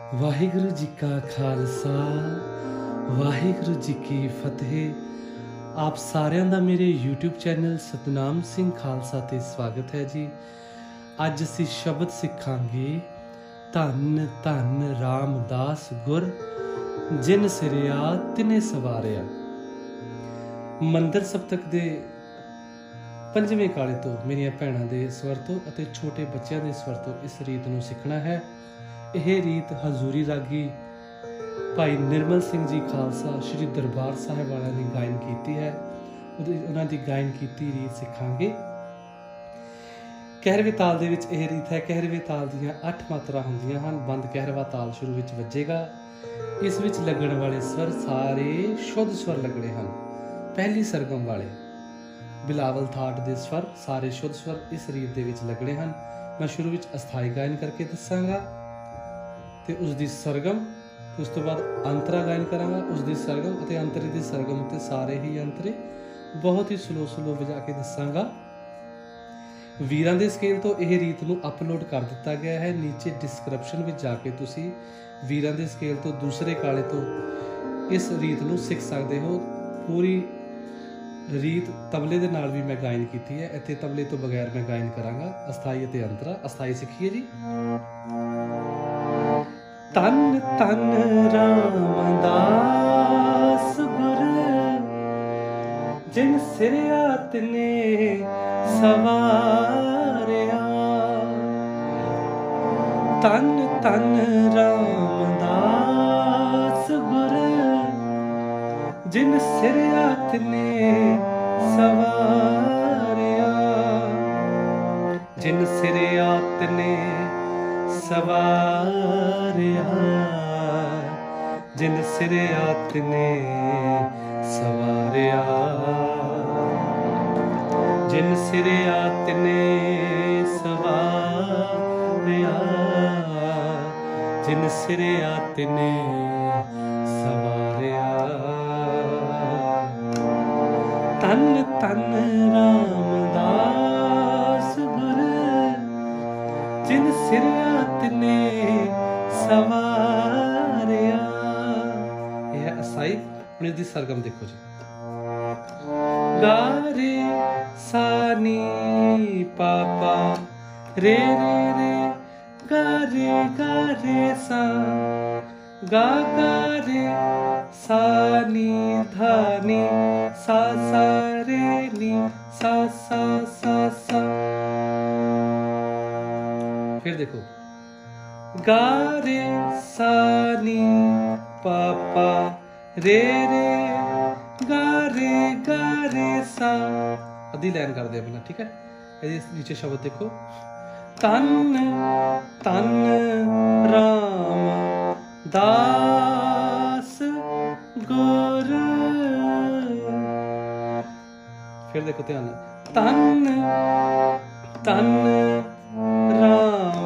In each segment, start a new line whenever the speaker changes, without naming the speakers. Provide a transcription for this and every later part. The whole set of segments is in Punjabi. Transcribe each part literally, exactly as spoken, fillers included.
ਵਾਹਿਗੁਰੂ ਜੀ ਕਾ ਖਾਲਸਾ ਵਾਹਿਗੁਰੂ ਜੀ ਕੀ ਫਤਿਹ। ਆਪ ਸਾਰਿਆਂ ਦਾ ਮੇਰੇ YouTube ਚੈਨਲ ਸਤਨਾਮ ਸਿੰਘ ਖਾਲਸਾ ਤੇ ਸਵਾਗਤ ਹੈ ਜੀ। ਅੱਜ ਅਸੀਂ ਸ਼ਬਦ ਸਿੱਖਾਂਗੇ, ਧੰਨ ਧੰਨ ਰਾਮਦਾਸ ਗੁਰ ਜਿਨ ਸਿਰਿਆ ਤਿਨੇ ਸਵਾਰਿਆ। ਮੰਦਰ ਸਪਤਕ ਦੇ ਪੰਜਵੇਂ ਕਾਲੇ ਤੋਂ ਮੇਰੀਆਂ ਭੈਣਾਂ ਦੇ ਸਵਰ ਤੋਂ ਅਤੇ ਛੋਟੇ ਬੱਚਿਆਂ ਦੇ ਸਵਰ ਤੋਂ ਇਸ ਰੀਤ ਨੂੰ ਸਿੱਖਣਾ ਹੈ। ਇਹ ਰੀਤ ਹਜ਼ੂਰੀ ਰਾਗੀ ਭਾਈ ਨਿਰਮਲ ਸਿੰਘ ਜੀ ਖਾਲਸਾ ਸ਼੍ਰੀ ਦਰਬਾਰ ਸਾਹਿਬ ਵਾਲਿਆਂ ਨੇ ਗਾਇਨ ਕੀਤੀ ਹੈ। ਉਹਨਾਂ ਦੀ ਗਾਇਨ ਕੀਤੀ ਰੀਤ ਸਿੱਖਾਂਗੇ। ਕਹਿਰਵੇ ਤਾਲ ਦੇ ਵਿੱਚ ਇਹ ਰੀਤ ਹੈ। ਕਹਿਰਵੇ ਤਾਲ ਦੀਆਂ ਅੱਠ ਮਾਤਰਾ ਹੁੰਦੀਆਂ ਹਨ। ਬੰਦ ਕਹਿਰਵਾ ਤਾਲ ਸ਼ੁਰੂ ਵਿੱਚ ਵੱਜੇਗਾ। ਇਸ ਵਿੱਚ ਲੱਗਣ ਵਾਲੇ ਸਵਰ ਸਾਰੇ ਸ਼ੁੱਧ ਸਵਰ ਲੱਗਣੇ ਹਨ। ਪਹਿਲੀ ਸਰਗਮ ਵਾਲੇ ਬਿਲਾਵਲ ਥਾਟ ਦੇ ਸਵਰ ਸਾਰੇ ਸ਼ੁੱਧ ਸਵਰ ਇਸ ਰੀਤ ਦੇ ਵਿੱਚ ਲੱਗਣੇ ਹਨ। ਮੈਂ ਸ਼ੁਰੂ ਵਿੱਚ ਅਸਥਾਈ ਗਾਇਨ ਕਰਕੇ ਦੱਸਾਂਗਾ ਤੇ ਉਸ ਦੀ ਸਰਗਮ, ਉਸ ਤੋਂ ਬਾਅਦ ਅੰਤਰਾ ਗਾਇਨ ਕਰਾਂਗਾ, ਉਸ ਦੀ ਸਰਗਮ ਅਤੇ ਅੰਤਰੇ ਦੀ ਸਰਗਮ ਤੇ ਸਾਰੇ ਹੀ ਅੰਤਰੇ ਬਹੁਤ ਹੀ ਸਲੋ ਸਲੋ ਵਜਾ ਕੇ ਦੱਸਾਂਗਾ। ਵੀਰਾਂ ਦੇ ਸਕੇਲ ਤੋਂ ਇਹ ਰੀਤ ਨੂੰ ਅਪਲੋਡ ਕਰ ਦਿੱਤਾ ਗਿਆ ਹੈ। ਨੀਚੇ ਡਿਸਕ੍ਰਿਪਸ਼ਨ ਵਿੱਚ ਜਾ ਕੇ ਤੁਸੀਂ ਵੀਰਾਂ ਦੇ ਸਕੇਲ ਤੋਂ ਦੂਸਰੇ ਕਾਲੇ ਤੋਂ ਇਸ ਰੀਤ ਨੂੰ ਸਿੱਖ ਸਕਦੇ ਹੋ। ਪੂਰੀ ਰੀਤ ਤਬਲੇ ਦੇ ਨਾਲ ਵੀ ਮੈਂ ਗਾਇਨ ਕੀਤੀ ਹੈ। ਇੱਥੇ ਤਬਲੇ ਤੋਂ ਬਗੈਰ ਮੈਂ ਗਾਇਨ ਕਰਾਂਗਾ ਅਸਥਾਈ ਅਤੇ ਅੰਤਰਾ। ਅਸਥਾਈ ਸਿੱਖੀਏ ਜੀ। ਧੰਨ ਧੰਨ ਰਾਮਦਾਸ ਗੁਰ ਜਿਨ ਸਿਰਿਆ ਤਿਨੇ ਸਵਾਰਿਆ। ਧੰਨ ਧੰਨ ਰਾਮਦਾਸ ਗੁਰ ਜਿਨ ਸਿਰਿਆ ਤਿਨੇ ਸਵਾਰਿਆ। ਜਿਨ ਸਿਰਿਆ ਤਿਨੇ ਸਵਾਰਿਆ। ਜਿਨ ਸਿਰਿਆ ਤਿਨੇ ਸਵਾਰਿਆ। ਜਿਨ ਸਿਰਿਆ ਤਿਨੇ ਸਵਾਰਿਆ। ਜਿਨ ਸਿਰਿਆ ਤਿਨੇ ਸਵਾਰਿਆ। ਧੰਨ ਧੰਨ ਰਾਮਦਾਸ ਗੁਰ ਜਿਨ ਸਿਰਿਆ ਤਿਨੇ ਸਵਾਰਿਆ। ਇਹ ਹੈ ਅਸਾਈ। ਹੁਣ ਇਸ ਦੀ ਸਰਗਮ ਦੇਖੋ ਜੀ। ਗਾ ਰੇ ਸਾ ਨੀ ਪਾ ਪਾ ਰੇ ਰੇ ਰੇ ਗਾ ਰੇ ਗਾ ਰੇ ਸਾ ਗਾ ਗਾ ਰੇ ਸਾ ਨੀ ਧਾ ਨੀ ਸਾ ਸਾ ਰੇ ਨੀ ਸਾ ਸਾ ਸਾ ਸਾ। फिर देखो गा रे सा नी पा पा रे रे गा रे गा रे सा। अद्धी लाइन कर दे अपना, ठीक है। ये नीचे शब्द देखो। तन तन राम दास गुर। फिर देखो ध्यान। तन तन राम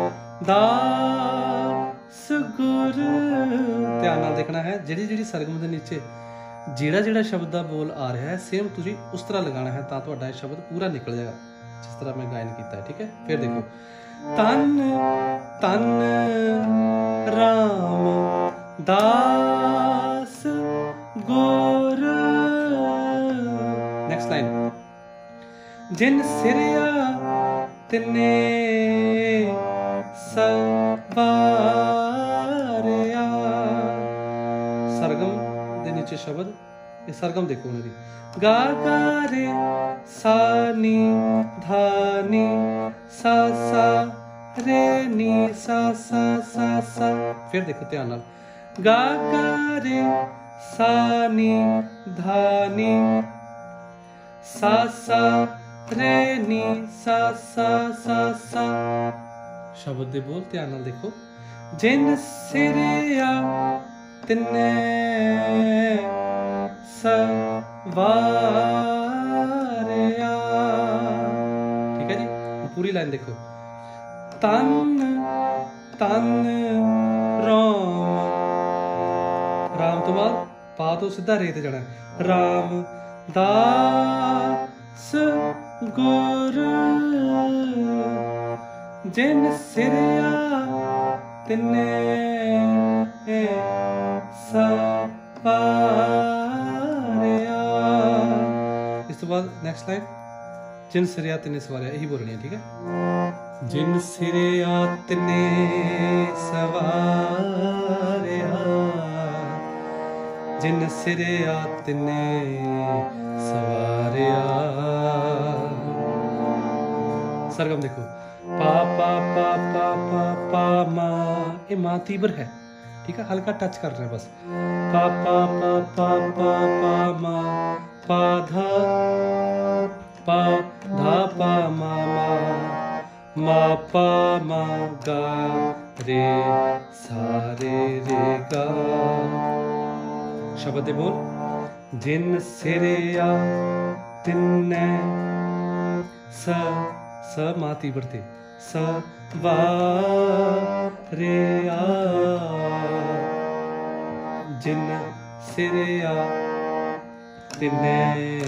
दास गुर। ਧਿਆਨ ਨਾਲ ਦੇਖਣਾ ਹੈ। ਜਿਹੜੀ ਜਿਹੜੀ ਸਰਗਮ ਦੇ ਨੀਚੇ ਜਿਹੜਾ ਜਿਹੜਾ ਸ਼ਬਦ ਦਾ ਬੋਲ ਆ ਰਿਹਾ ਹੈ ਸੇਮ ਤੁਸੀਂ ਉਸ ਤਰ੍ਹਾਂ ਲਗਾਉਣਾ ਹੈ ਤਾਂ ਤੁਹਾਡਾ ਇਹ ਸ਼ਬਦ ਪੂਰਾ ਨਿਕਲ ਜਾਏਗਾ ਜਿਸ ਤਰ੍ਹਾਂ ਮੈਂ ਗਾਇਨ ਕੀਤਾ ਹੈ, ਠੀਕ ਹੈ। ਫਿਰ ਦੇਖੋ ਤਨ ਤਨ ਰਾਮ ਦਾਸ ਗੁਰ। Next line. ਜਿਨ ਸਿਰਿਆ ਤਿਨੇ ਸਵਾਰਿਆ। ਸਰਗਮ ਦੇ ਨੀਚੇ ਸ਼ਬਦ ਇਹ ਸਰਗਮ ਦੇਖੋ ਉਹਨਾਂ ਦੀ। ਗਾ ਗਾ ਰੇ ਸਾ ਨੀ ਧਾ ਨੀ ਸਾ ਸਾ ਰੇ ਨੀ ਸਾ ਸਾ ਸਾ ਸਾ। ਫਿਰ ਦੇਖੋ ਧਿਆਨ ਨਾਲ। ਗਾ ਗਾ ਰੇ ਸਾ ਨੀ ਧਾ ਨੀ ਸਾ ਸਾ ਰੇ ਨੀ ਸਾ ਸਾ ਸਾ ਸਾ। ਸ਼ਬਦ ਦੇ ਬੋਲ ਧਿਆਨ ਨਾਲ ਦੇਖੋ। ਜਿਨ ਸਿਰਿਆ ਤਿਨੇ ਸਵਾਰਿਆ। ਠੀਕ ਹੈ ਜੀ। ਪੂਰੀ ਲਾਈਨ ਦੇਖੋ। ਤਨ ਤਨ ਰਾਮ। ਰਾਮ ਤੋਂ ਬਾਅਦ ਪਾ ਤੋਂ ਸਿੱਧਾ ਰੇ ਤੇ ਜਾਣਾ। ਰਾਮ ਦਾਸ ਗੁਰ ਜਿਨ ਸਿਰਿਆ ਤਿਨੇ सवारिया। इस तो बाद नेक्स्ट लाइन जिन सिरिया तिने सवारिया, यही बोलनी है, ठीक है। जिन सिरिया तिने सवारिया, जिन सिरिया तिने सवारिया। सरगम देखो, पा पा पा पा पा पा मा, ये मा तीव्र है, ठीक है, हल्का टच कर रहे हैं बस। पा पा पा पा पा पा मा, पा धा पा धा पा मा मा, मा पा मा गा रे सा रे रे गा। शब्द बोल, जिन सिरिया तिने स स मा तीव्र थे, स वा रे आ, जिन सिरिया तिने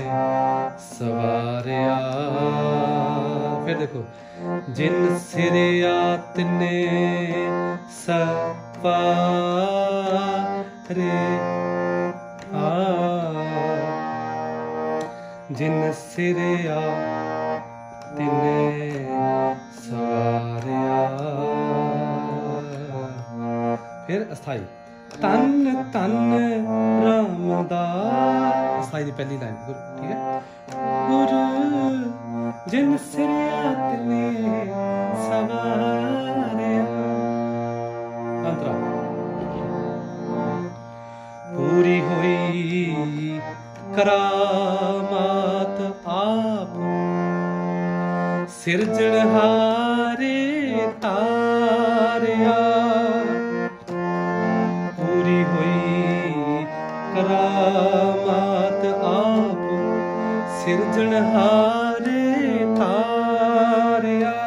सवारिया। फिर देखो, जिन सिरिया तिने सवारे आ, जिन सिरिया तिने सवारिया। फिर अस्थाई, तन तन रामदास, अस्थाई दी पहली लाइन, ठीक है। गुरु जिन सिरिया तिने सवारिया। अंतरा, पूरी हुई करामात आप, सिरजनहारे तारिया। पूरी हुई करामात आप, सिरजनहारे तारिया।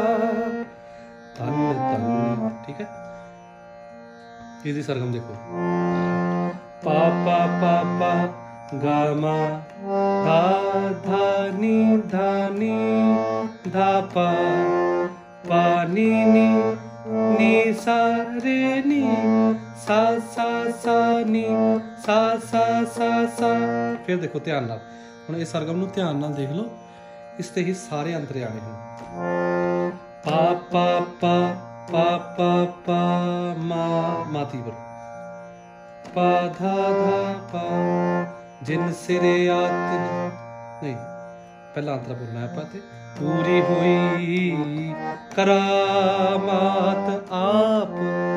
तन तन, ठीक है। इसी सरगम देखो, पा पा पा पा गा मा, धा धा नी धा नी धा पा, पा नी नी नी सा रे नी, सा सा सा नी, सा सा सा सा। फिर देखो ध्यान नाल, हुण इस सरगम नूं ध्यान नाल देख लो, इस ते ही सारे अंतर्यामी हैं। पा पा पा पा पा पा मा, मा तीव्र, पा धा धा पा, जिन सिरिया तिने, नहीं पहला अंतरा बोलना है पाते। पूरी हुई करामात आप,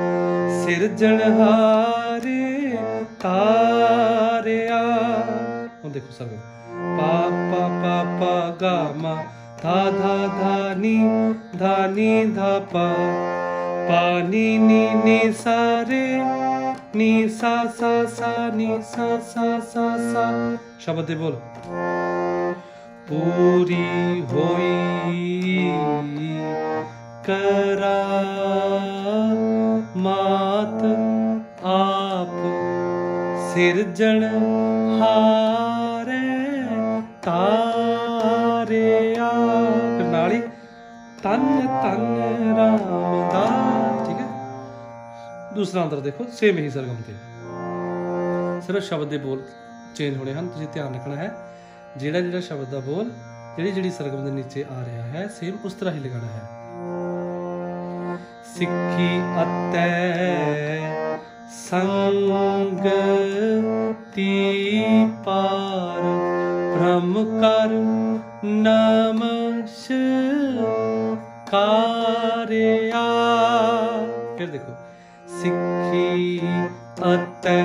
सिरजनहारे तारिया। देखो सरगम, पा पा पा पा गा मा, धा धा धा नी धा नी धा पा, पा नी नी नी सा रे नी, सा सा सा नी, सा सा सा सा। शब्द दे बोल, पूरी होई करामात आप, सिरजनहारे तारिया। फिर नाली, तन तन रामदास, ठीक है। दूसरा अंतर देखो, सेम ही सरगम थे, सिर्फ शब्द के बोल चेंज होने हैं। तुसीं ध्यान रखना है, ਜਿਹੜਾ ਜਿਹੜਾ शब्द का बोल ਜਿਹੜੀ ਜਿਹੜੀ ਸਰਗਮ ਦੇ ਨੀਚੇ ਆ ਰਿਹਾ ਹੈ, ਸੇਮ ਉਸ ਤਰ੍ਹਾਂ ਹੀ ਲਗਾਣਾ ਹੈ। ਸਿੱਖੀ ਅਤੇ ਸੰਗਤੀ ਪਾਰ, ਬ੍ਰਹਮ ਕਰ ਨਮਸਕਾਰਿਆ। ਫਿਰ ਦੇਖੋ, ਸਿੱਖੀ ਅਤੇ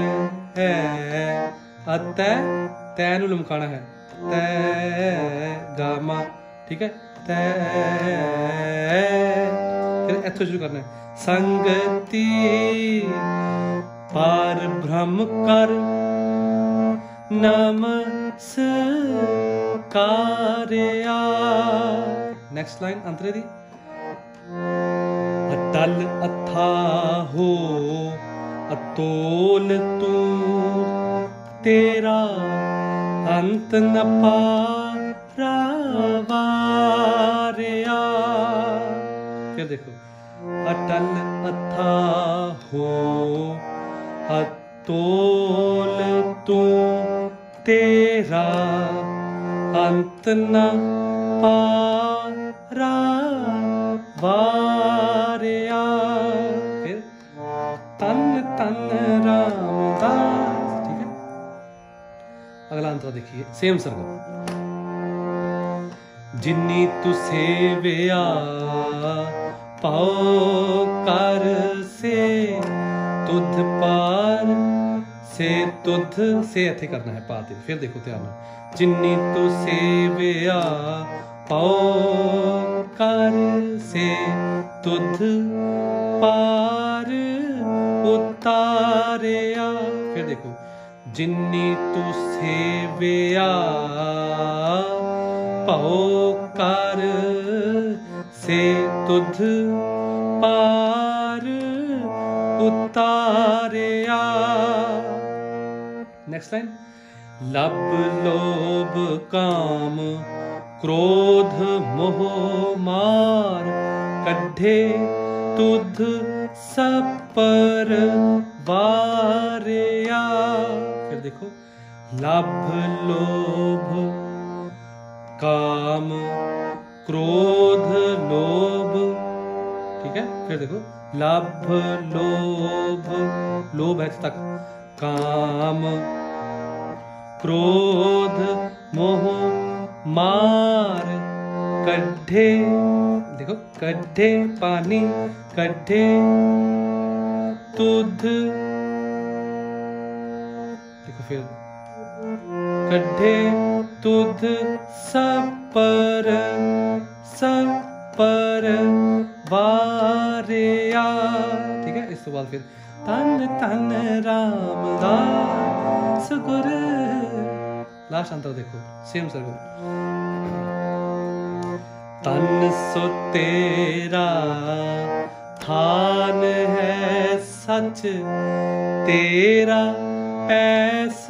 ਅਤੇ ਤੈ ਨੂੰ ਲਮਕਾਣਾ ਹੈ, तै गामा, ठीक है। तै, फिर इत्थों शुरू करना है, संगति पार ब्रह्म कर नमस्कारिया। नेक्स्ट लाइन अंतरे दी, अटल अथाहो अतोल तू, तेरा अंत न पारावारिया। फिर देखो, अटल अथाहो अतोल तू तेरा अंत न पारा वारिया। फिर तन तन रामदास। ठीक है, अगला अंतरा देखिए, सेम सरगम। जिन्नी तू सेविया पाओ कर से तुध पार से तुध से इत्थे करना है पाते। फिर देखो ध्यान नाल, जिन्नी तू सेविया पाओ कर से तुध पार उतारिया। फिर देखो, जिन्नी तू सेविया पाओ कर से तुध पार उतारिया। नेक्स्ट लाइन, लब लोभ काम क्रोध मोह मार कढ़े तुध सपर वारिया। फिर देखो, लब लोभ काम क्रोध लोभ। ठीक है, फिर देखो, लभ लोभ, लोभ है तक, काम क्रोध मोह मार कढ़े। देखो, कढ़े पानी, कढ़े तुध। देखो फिर, कढ़े तुध सपर सपर वारिया। ठीक है, इस तो बाद फिर तन तन रामदास गुर। लास्ट अंतर देखो, सेम सरगम। तन सो तेरा थान है सच तेरा पैस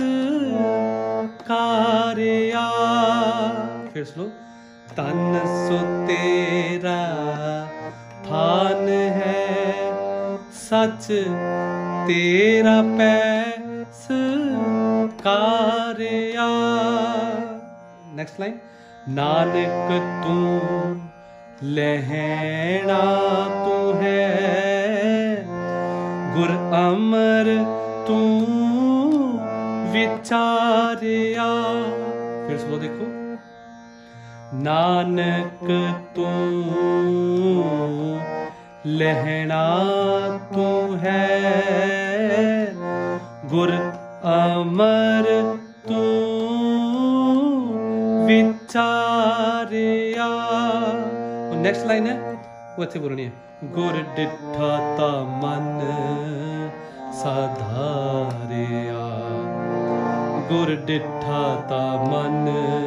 कारिया। फिर सुनो, तन सो तेरा थान है सच तेरा पैस कारिया। नेक्स्ट लाइन, नानक तू लहणा तू है गुर अमर तू विचारिया। फिर सुनो, देखो, नानक तू लहणा तू है गुर अमर तू विचारिया। नेक्स्ट लाइन है वो इत्थे बोलनी है, गुर डिठा ता मन साधारिया। गुर डिठा ता मन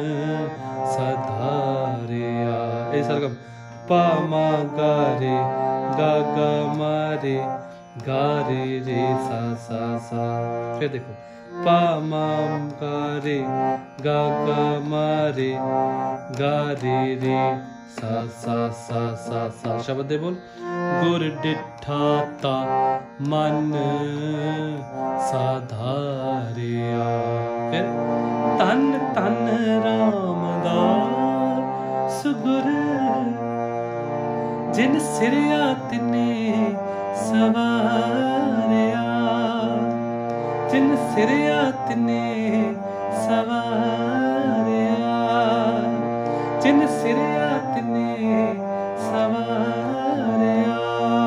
साधारिया। ए सरगम, पा मा गा रे गा गा मा रे गा रे रे सा सा सा। फिर देखो, पा मा गा रे गा गा मा रे गा रे रे सा सा सा सा सा। शब्द दे बोल, गुर डिठा ता मन साधारिया। फिर तन तन रामदास गुर जिन सिरिया तिने सवारिया। जिन सिरिया तिने सवारिया। जिन सिरिया तिने सवारिया।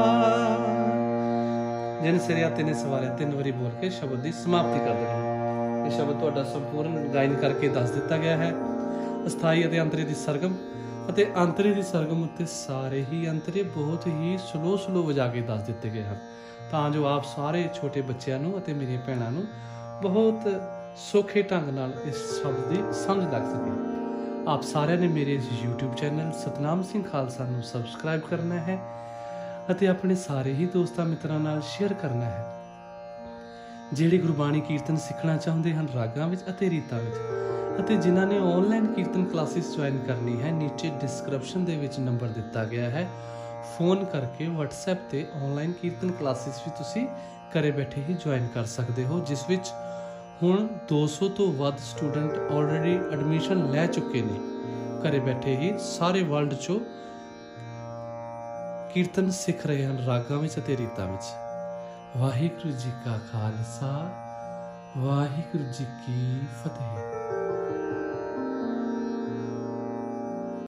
जिन सिरिया तिने सवारिया तीन बारी बोल के शब्द की समाप्ति कर देनी। ये शब्द तुहाडा संपूर्ण गायन करके दस दिता गया है। अस्थाई अते अंतरे दी सरगम ਅਤੇ ਅੰਤਰੇ ਦੀ ਸਰਗਮ ਉੱਤੇ ਸਾਰੇ ਹੀ ਅੰਤਰੇ ਬਹੁਤ ਹੀ ਸਲੋ ਸਲੋ ਵਜਾ ਕੇ ਦੱਸ ਦਿੱਤੇ ਗਏ ਹਨ, ਤਾਂ ਜੋ ਆਪ ਸਾਰੇ ਛੋਟੇ ਬੱਚਿਆਂ ਨੂੰ ਅਤੇ ਮੇਰੀਆਂ ਭੈਣਾਂ ਨੂੰ ਬਹੁਤ ਸੌਖੇ ਢੰਗ ਨਾਲ ਇਸ ਸ਼ਬਦ ਦੀ ਸਮਝ ਲੱਗ ਸਕੇ। ਆਪ ਸਾਰਿਆਂ ਨੇ ਮੇਰੇ ਇਸ YouTube ਚੈਨਲ ਸਤਨਾਮ ਸਿੰਘ ਖਾਲਸਾ ਨੂੰ ਸਬਸਕ੍ਰਾਈਬ ਕਰਨਾ ਹੈ ਅਤੇ ਆਪਣੇ ਸਾਰੇ ਹੀ ਦੋਸਤਾਂ ਮਿੱਤਰਾਂ ਨਾਲ ਸ਼ੇਅਰ ਕਰਨਾ ਹੈ ਜਿਹੜੇ ਗੁਰਬਾਣੀ ਕੀਰਤਨ ਸਿੱਖਣਾ ਚਾਹੁੰਦੇ ਹਨ ਰਾਗਾਂ ਵਿੱਚ ਅਤੇ ਰੀਤਾਂ ਵਿੱਚ, ਅਤੇ ਜਿਨ੍ਹਾਂ ਨੇ ਆਨਲਾਈਨ ਕੀਰਤਨ ਕਲਾਸਿਸ ਜੁਆਇਨ ਕਰਨੀ ਹੈ ਨੀਚੇ ਡਿਸਕ੍ਰਿਪਸ਼ਨ ਦੇ ਵਿੱਚ ਨੰਬਰ ਦਿੱਤਾ ਗਿਆ ਹੈ, ਫੋਨ ਕਰਕੇ WhatsApp ਤੇ ਆਨਲਾਈਨ ਕੀਰਤਨ ਕਲਾਸਿਸ ਵੀ ਤੁਸੀਂ ਘਰੇ ਬੈਠੇ ਹੀ ਜੁਆਇਨ ਕਰ ਸਕਦੇ ਹੋ, ਜਿਸ ਵਿੱਚ ਹੁਣ ਦੋ ਸੌ ਤੋਂ ਵੱਧ ਸਟੂਡੈਂਟ ਆਲਰੇਡੀ ਐਡਮਿਸ਼ਨ ਲੈ ਚੁੱਕੇ ਨੇ। ਘਰੇ ਬੈਠੇ ਹੀ ਸਾਰੇ ਵਰਲਡ 'ਚੋਂ ਕੀਰਤਨ ਸਿੱਖ ਰਹੇ ਹਨ, ਰਾਗਾਂ ਵਿੱਚ ਅਤੇ ਰੀਤਾਂ ਵਿੱਚ। ਵਾਹਿਗੁਰੂ ਜੀ ਕਾ ਖਾਲਸਾ, ਵਾਹਿਗੁਰੂ ਜੀ ਕੀ ਫਤਿਹ।